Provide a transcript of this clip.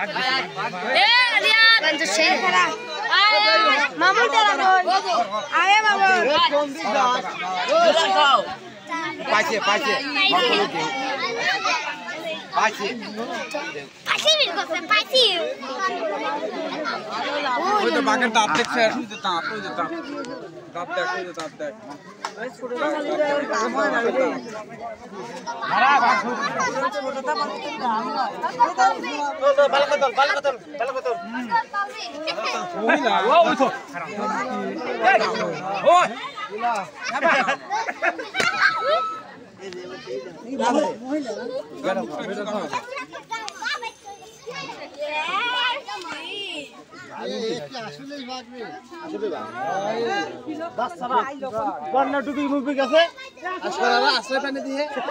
ए Riyadh तो शेर खड़ा मामू तेरा बोल आए मामू पाचे पाचे पाचे पासी भी को पासी ওই তো বাঘের দাঁত দেখছে আসুন তো দাঁত ওই যে দাঁত দাঁত দেখ ওই যে দাঁত দেখ মারা বাঘ বালকতল ওই না ওই তো ওই বন্যা ডুবি মুভি গেছে আসলে পানি দিয়ে